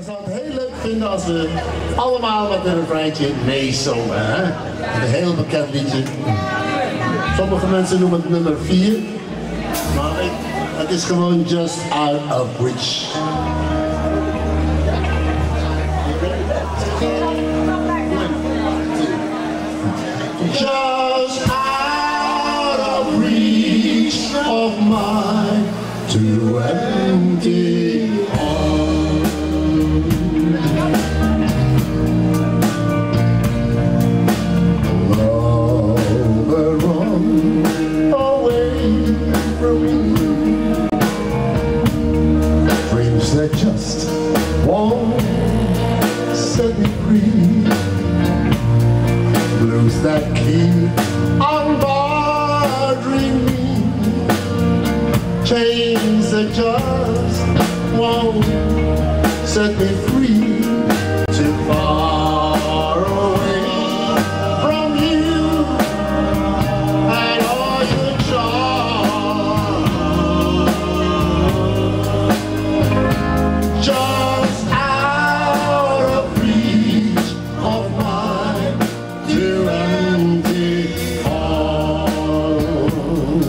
Dan zou het heel leuk vinden als we allemaal met een refreintje meezongen. Hè? Een heel bekend liedje. Sommige mensen noemen het nummer 4. Maar het is gewoon Just Out of Reach. Just out of reach of mine to empty arms. Love run away from you. Dreams that just won't set me free. Blues that keep on bothering me. Chains that just won't set me free. Too far away from you and all your charms. Just out of reach of mine to empty arms.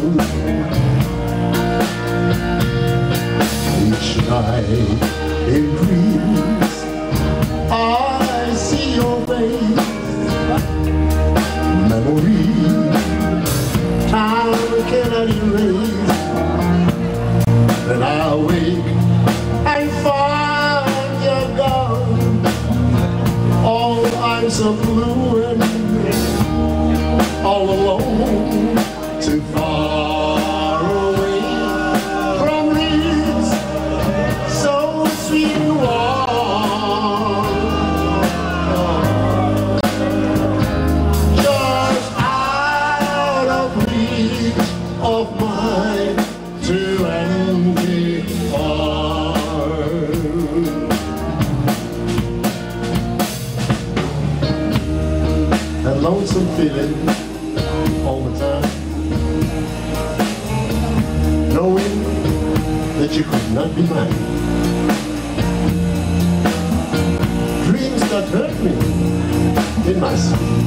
Each night in dreams I see your face. Memory time cannot erase. Then I wake and find you're gone. All I'm so blue and all alone, too far away from lips so sweet and warm. Just out of reach of mine to empty arms. That lonesome feeling all the time, knowing that you could not be mine. Dreams that hurt me in my sleep,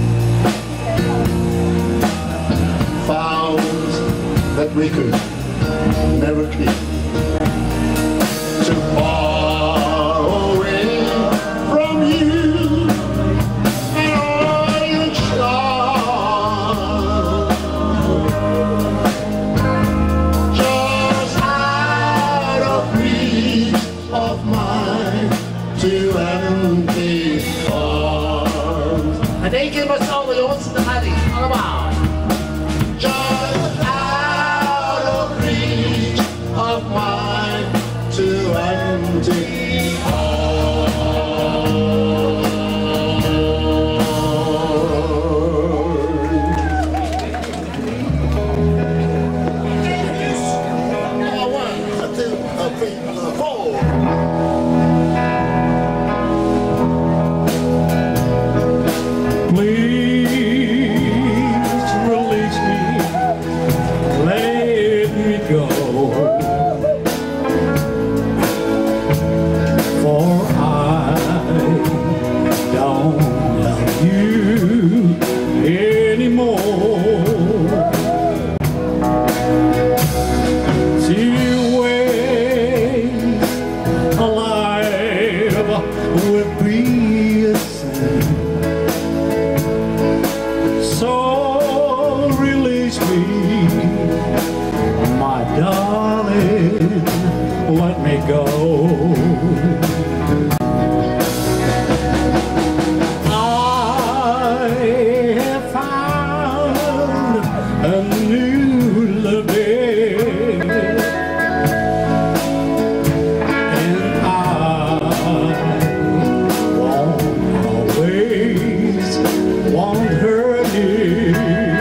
vows that we could never keep. Too far away from you and all your charms. Just out of reach of mine to empty arms. En één keer met z'n allen, jongens, dan gaat ie. Allemaal. Just out of reach of mine to empty arms. Let me go. I have found a new living, and I won't always want her near.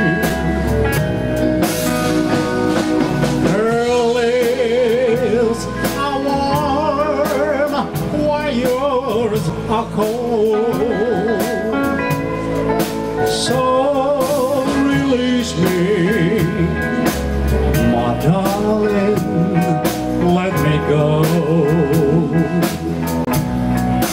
Are cold, so release me, my darling, let me go.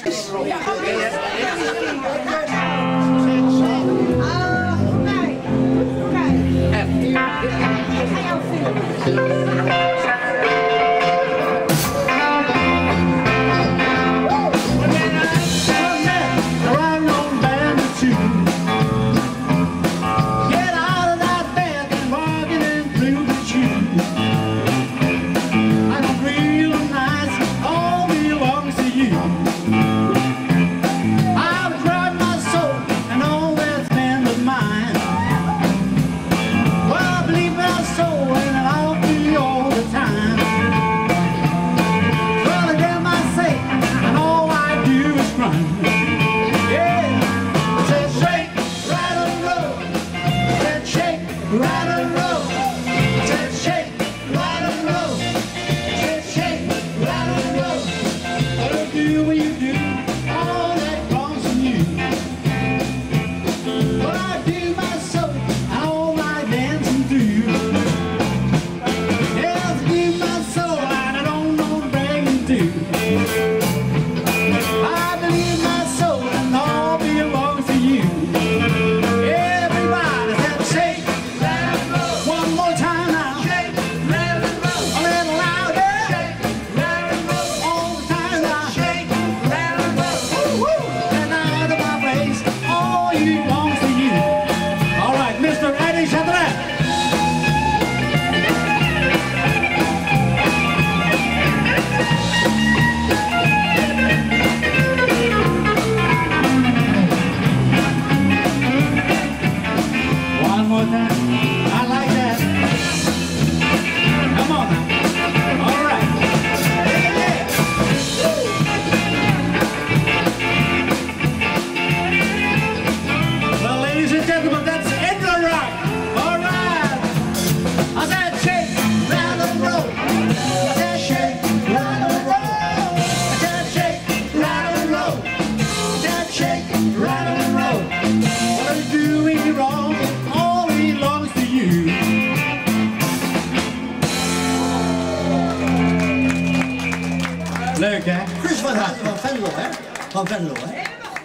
Leuk, hè? Guus van Venlo, hè? Van Venlo, hè?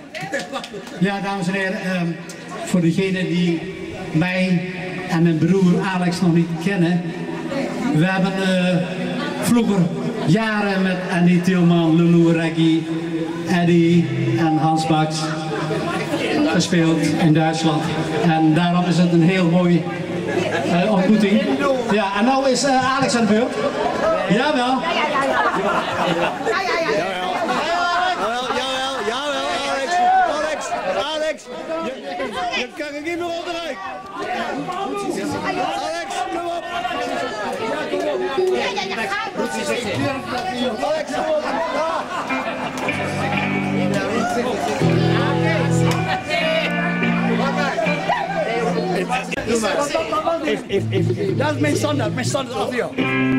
Ja, dames en heren, voor degenen die mij en mijn broer Alex nog niet kennen. We hebben vroeger jaren met Andy Tilman, Lulu Reggie, Eddie en Hans Bax gespeeld in Duitsland. En daarom is het een heel mooie ontmoeting. Ja, en nou is Alex aan de beurt. Jawel. Alex, je kan er niet meer onderuit. Alex, kom op. Alex, kom op. Dat is mijn standaard af hier.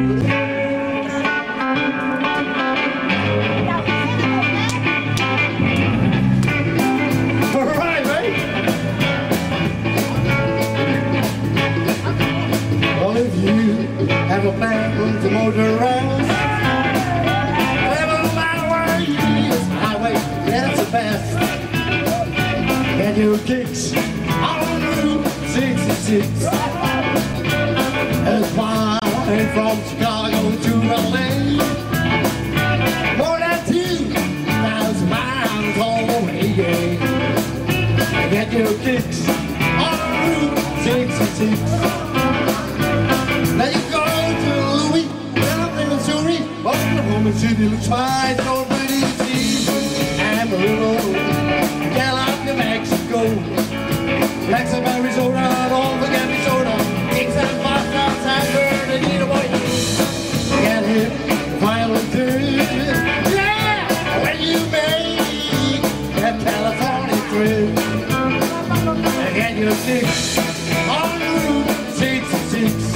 If you have a plan to motor around, never matter where you use highway, that's the best. Get your kicks on Route 66. As far from Chicago to LA, more than 2,000 miles all the way. Get your kicks on Route 66. Now you go to Louis, down in Missouri, Oklahoma City looks fine, so pretty cheap. Amarillo, Gallup, New Mexico, Wrexham, Arizona, don't forget Minnesota, Kings and Fox outside Bernardino, boy. Get hit, violent turn, yeah, when you make that California trip, and get your six on Route 66.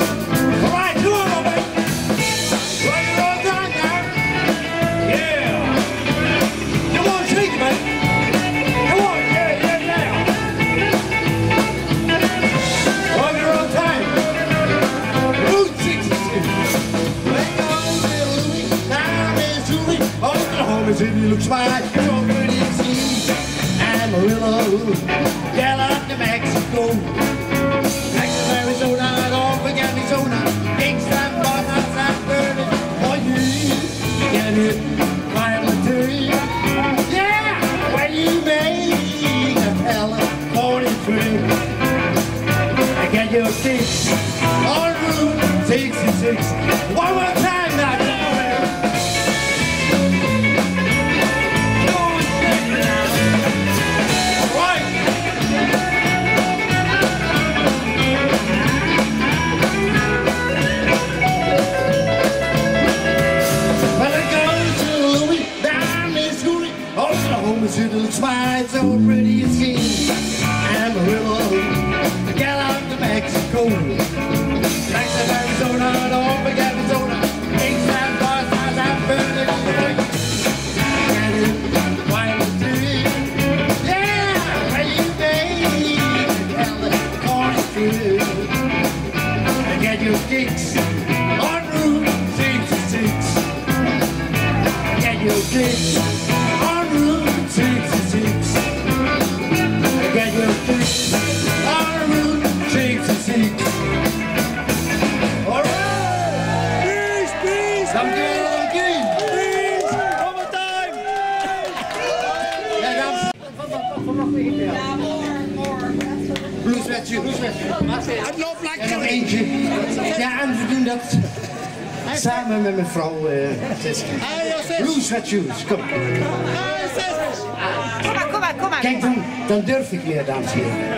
Oklahoma City looks fine, so pretty to see. Amarillo, get up to Mexico. Texas, Arizona, don't forget Arizona. Kingston, Boston, San Bernardino. For you, get it quietly. Yeah, when you make a California trip, I get your kicks on Route 66. One more time now, come on, man. Oklahoma City looks fine, so pretty and seen. Amarillo, get out to Mexico. Texas, Arizona, don't forget Arizona. Kingston, Boston, San Bernardino. Get it quietly. Yeah, where you made California trip. And get your kicks on Route 66. Get your kicks on Route 66. Get your kicks on Route 66. All right. Peace, peace. Dank je wel, dank je. Peace. One more time. Ja, dames. Blueswetje, blueswetje. Het loopt En nog lekker. eentje. Ja, en we doen dat samen met mijn vrouw Siska. Blueswetje, kom. Kom maar. Kijk, dan durf ik meer, dames en heren.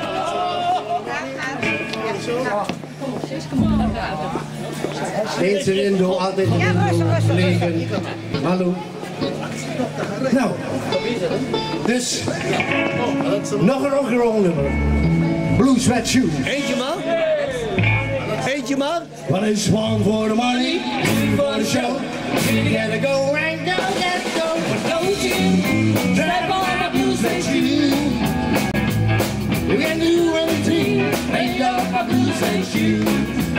Steeds erin door, altijd liggen. Hallo. Nou, dus nog een rock'n'roll nummer. Blue Sweat Shoes. Eentje man. Eentje man. Well, it's one for the money, two for the show. You gotta go and go, let's go. But don't you trap on the blue sweat shoes. You can do anything, make up my blue sweat shoes.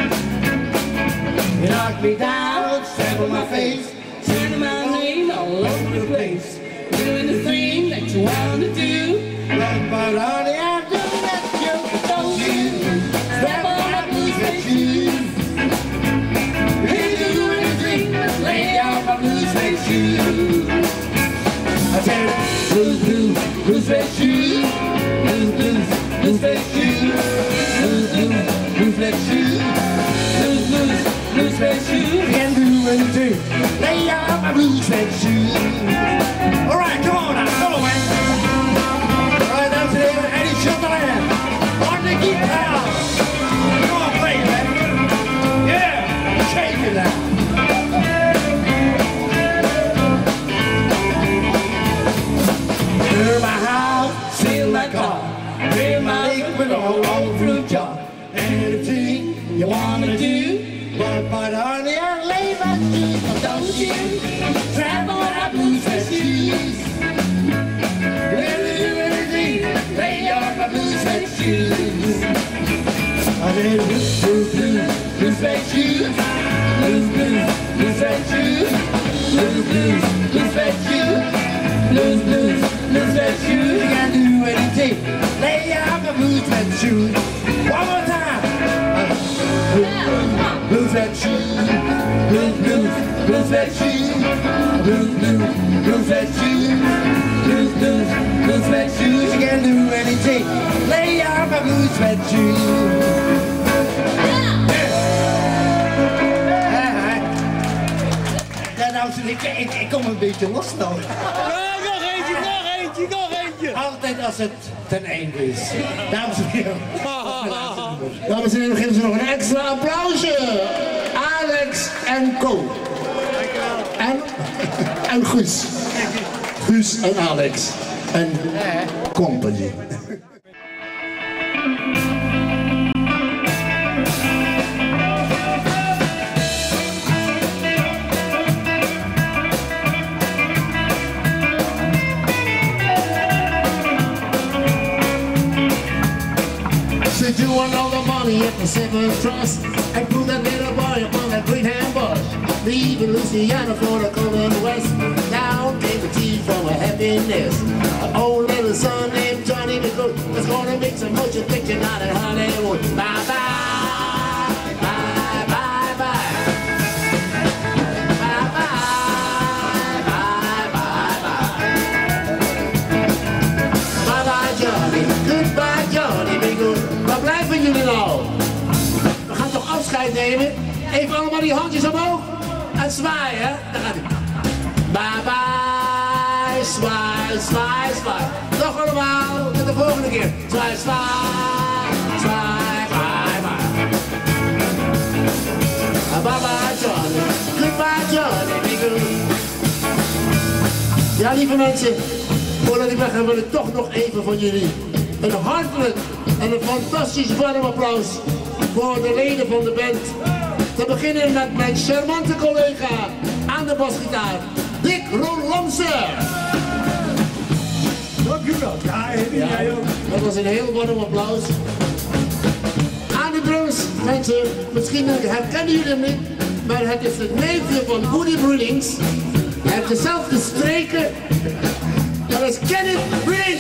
You knock me down, step on my face, saying my name all over the place. Doing the thing that you want to do, but honey, I do that you. Don't you step on my blue sweat shoes. You can do anything, lay out my blue sweat shoes. I said, blue sweat shoes, blue sweat shoes, blue sweat shoes, blue sweat shoes. You can do anything, lay out my blue sweat shoes. All right, come on now, come on, man. All right, that's it, Eddie Sutherland on the guitar. Come on, play, man. Yeah, shake it now. Clear my house, seal my car, clear my liquid all through jar. Anything you wanna do, but honey, I lay my shoes. Don't you trap on my blue sweat shoes. When you do anything, lay on my blue sweat shoes. I said blue sweat shoes, blue sweat shoes, blue sweat shoes, blue sweat shoes. You can do anything, lay on my blue sweat shoes. One more time. Blue sweat shoes, blue sweat shoes, blue sweat shoes, blue sweat shoes. You can do anything, lay out my blue sweat shoes. Ja, nou, ik kom een beetje los nou. Nog eentje. Altijd als het ten einde is. Dames en heren. Dames en heren, geven ze nog een extra applausje. Alex en Co. En Guus. Guus en Alex. En company. Said you want all the money at the Seven Trust and put that little boy upon that green hand bush. Leaving Louisiana for the Golden West. Down sing this. An old little son named Johnny McCool is gonna make some motion picture out in Hollywood. Bye bye, bye bye bye. Bye bye, bye bye bye. Bye bye Johnny, goodbye Johnny McCool. Waar blijven jullie nou? We gaan toch afscheid nemen? Even allemaal die handjes omhoog en zwaaien, hè? Daar gaat hij. Bye bye, zwaai, zwaai, zwaai. Nog allemaal, tot de volgende keer. Zwaai, zwaai, zwaai, bye bye. Bye bye Johnny, goodbye Johnny. Ja, lieve mensen, voordat ik weg ga wil ik toch nog even van jullie een hartelijk en een fantastisch warm applaus voor de leden van de band. Te beginnen met mijn charmante collega aan de basgitaar, Dick Roelandse. Dank u wel. Ja, jij ook. Dat was een heel warm applaus. Aan de drums, mensen, misschien herkennen jullie hem niet, maar het is het neefje van Woody Brullings. Hij heeft dezelfde streken. Dat is Kenneth Brullings.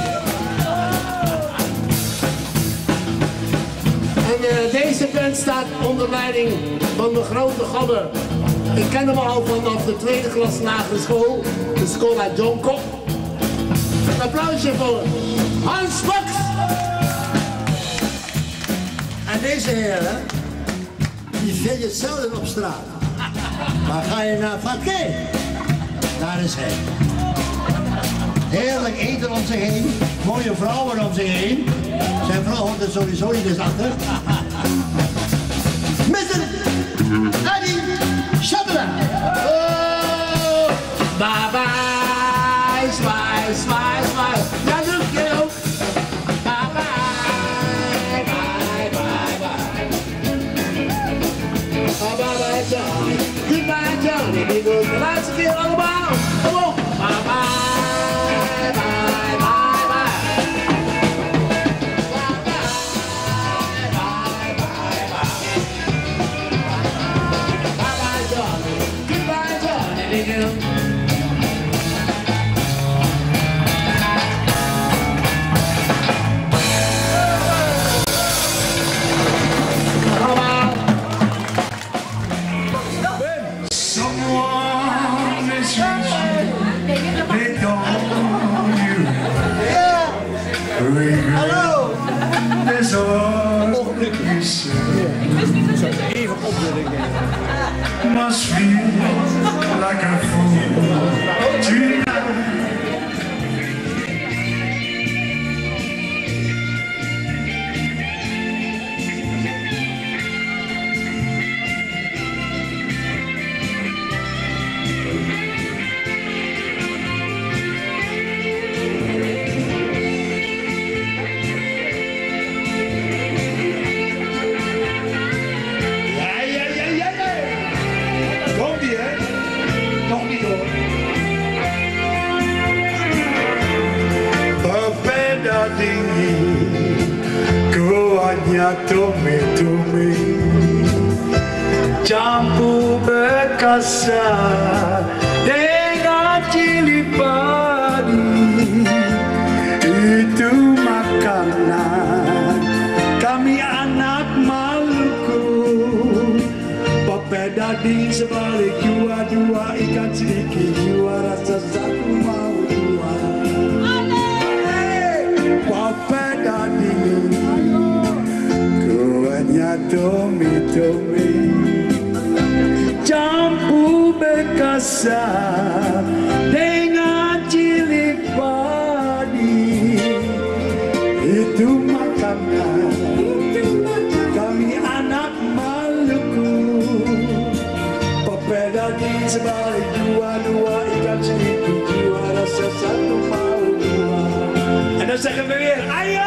En deze band staat onder leiding van mijn grote gabber. Ik ken hem al vanaf de tweede klas lagere school, de school uit John Kop. Een applausje voor Hans Fox. En deze heren, die vind je zelden op straat. Maar ga je naar Vaké, daar is hij. Heerlijk eten om zich heen, mooie vrouwen om zich heen. Zijn vrouw hoort er sowieso niet eens achter. Mr. Eddie Shuttler. Oh, bye bye, zwaai, zwaai, zwaai. Ja, doe je ook. Bye bye, bye bye bye. Bye bye Johnny, goodbye Johnny. Die doet de laatste keer allemaal. Kom op. Bye bye, bye bye bye. Hallo! There's all you say. Even opdrukken. Must feel like a fool tonight. Tome, campur berkasa dengan cili padi. Itu makanan kami anak Maluku. Papeda di sebalik dua ikan sedikit, jua rasa satu mau dua. Papeda dingin Tome, campur berkasa dengan cili padi. Itu makanan kami anak Maluku. Papeda di sebalik dua ikan sedikit, jua rasa satu mau dua. En dan zeggen we weer, ayo!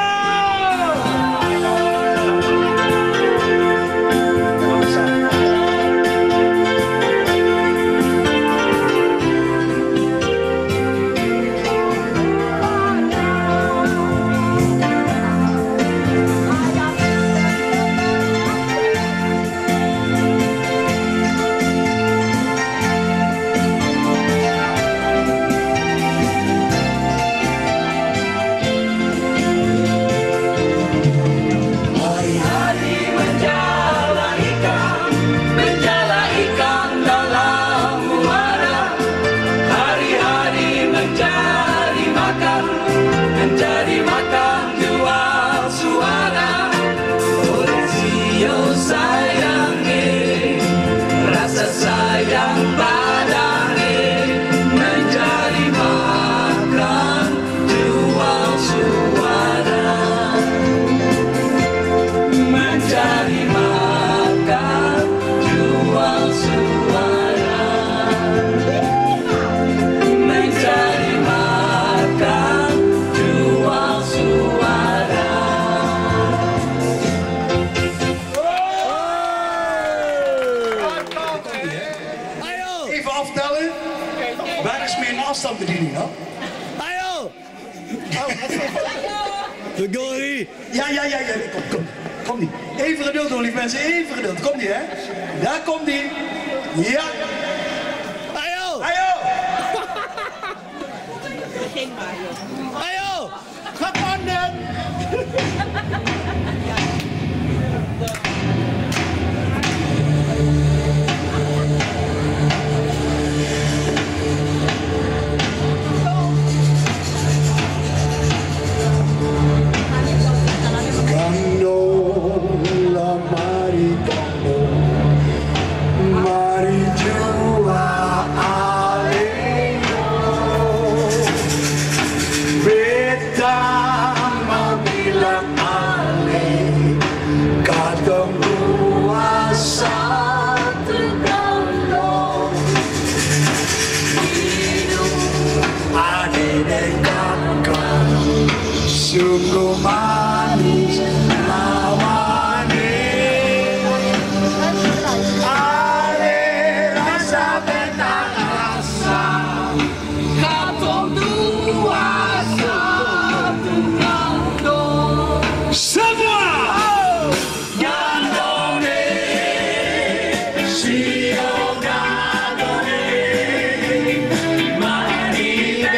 afstand bedienen, ja? Ayo! De glorie. Ja, kom niet. Even geduld hoor, lieve mensen, even geduld. Komt die, hè? Daar komt die. Ja. Ayo! Ayo! Begin maar, joh. Ayo! Gevonden! Sungguh manis lawannya, ale rasa benang rasa, katong dua satu kantong. Semua gandone, sio gandone, mari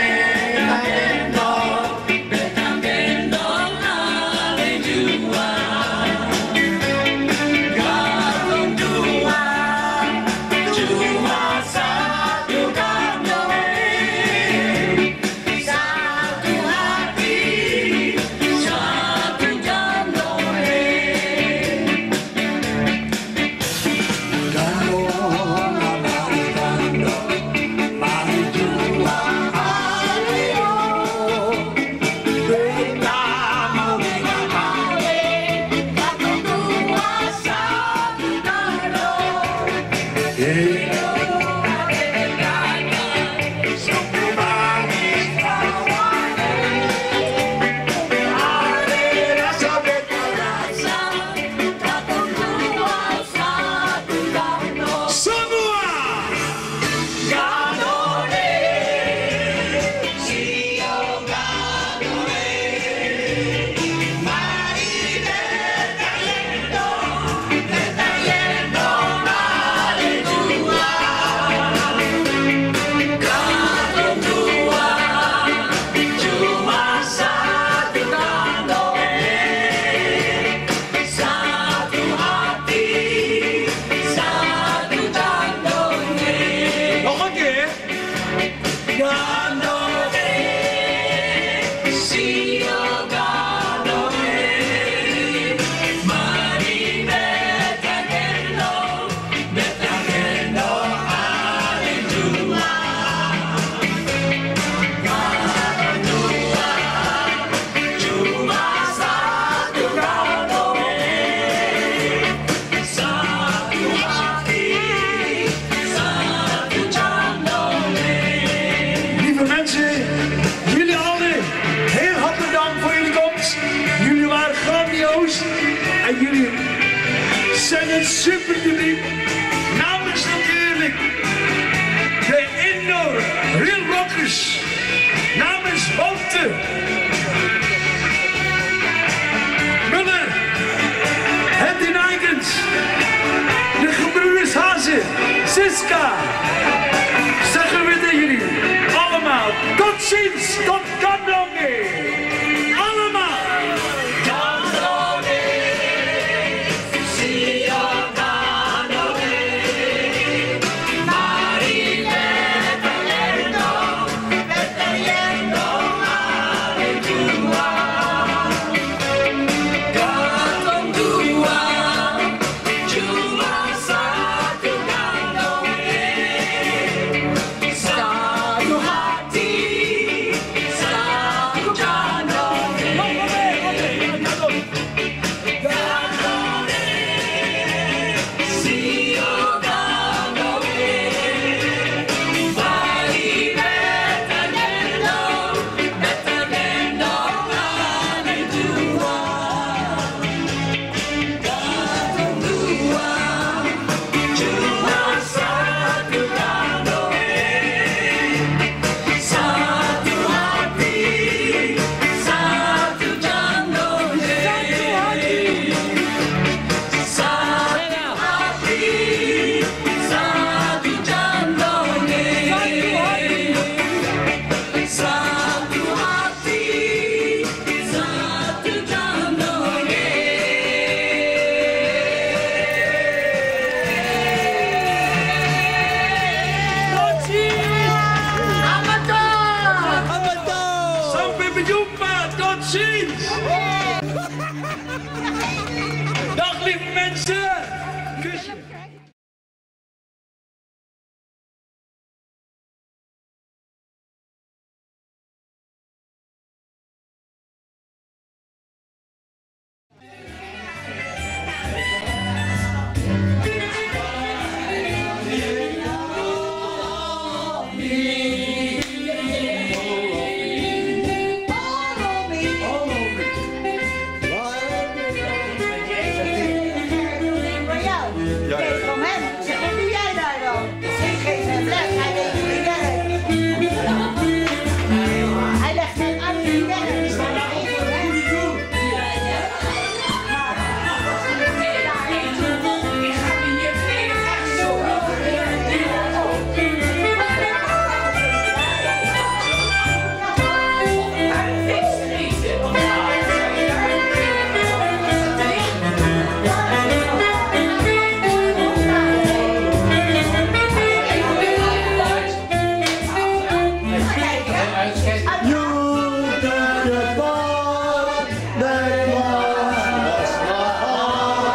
en jullie zijn een super publiek. Namens natuurlijk de Indoor Real Rockers. Namens Wouter Muller, Hetty Nijkens, de gebroeders Hazen, Siska. Zeggen we tegen jullie allemaal tot ziens, tot Gandonge. Allemaal. Dag lieve mensen! Kusje!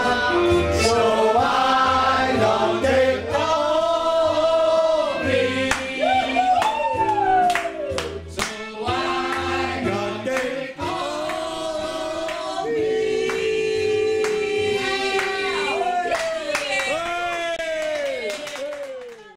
So I don't take all me.